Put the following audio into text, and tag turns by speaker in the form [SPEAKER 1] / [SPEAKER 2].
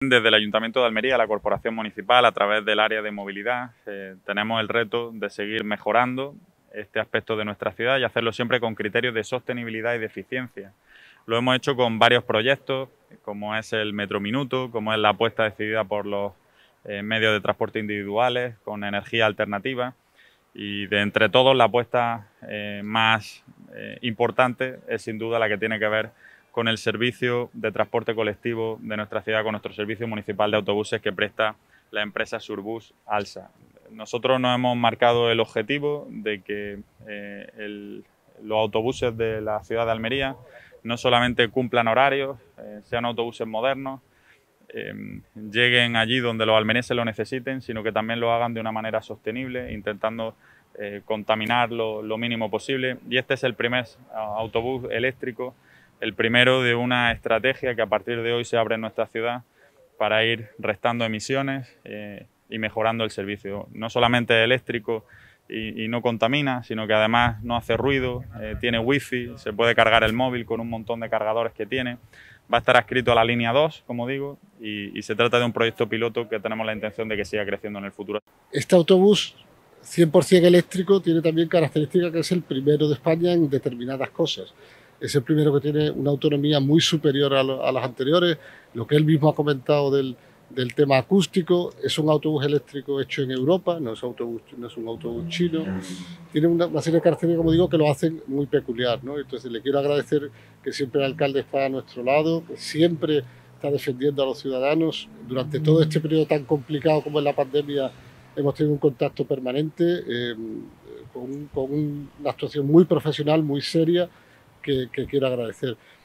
[SPEAKER 1] Desde el Ayuntamiento de Almería, la Corporación Municipal, a través del área de movilidad, tenemos el reto de seguir mejorando este aspecto de nuestra ciudad y hacerlo siempre con criterios de sostenibilidad y de eficiencia. Lo hemos hecho con varios proyectos, como es el Metro Minuto, como es la apuesta decidida por los medios de transporte individuales, con energía alternativa. Y de entre todos, la apuesta más importante es sin duda la que tiene que ver con el servicio de transporte colectivo de nuestra ciudad, con nuestro servicio municipal de autobuses que presta la empresa Surbus Alsa. Nosotros nos hemos marcado el objetivo de que los autobuses de la ciudad de Almería no solamente cumplan horarios, sean autobuses modernos, lleguen allí donde los almerienses lo necesiten, sino que también lo hagan de una manera sostenible, intentando contaminar lo mínimo posible. Y este es el primer autobús eléctrico, el primero de una estrategia que a partir de hoy se abre en nuestra ciudad para ir restando emisiones y mejorando el servicio. No solamente es eléctrico y no contamina, sino que además no hace ruido, tiene wifi, se puede cargar el móvil con un montón de cargadores que tiene. Va a estar adscrito a la línea 2, como digo, y se trata de un proyecto piloto que tenemos la intención de que siga creciendo en el futuro.
[SPEAKER 2] Este autobús 100% eléctrico tiene también característica que es el primero de España en determinadas cosas. Es el primero que tiene una autonomía muy superior a las anteriores. Lo que él mismo ha comentado del tema acústico, es un autobús eléctrico hecho en Europa, no es un autobús chino. Tiene una serie de características, como digo, que lo hacen muy peculiar, ¿no? Entonces le quiero agradecer que siempre el alcalde está a nuestro lado, que siempre está defendiendo a los ciudadanos. Durante todo este periodo tan complicado como es la pandemia, hemos tenido un contacto permanente con una actuación muy profesional, muy seria, que quiero agradecer.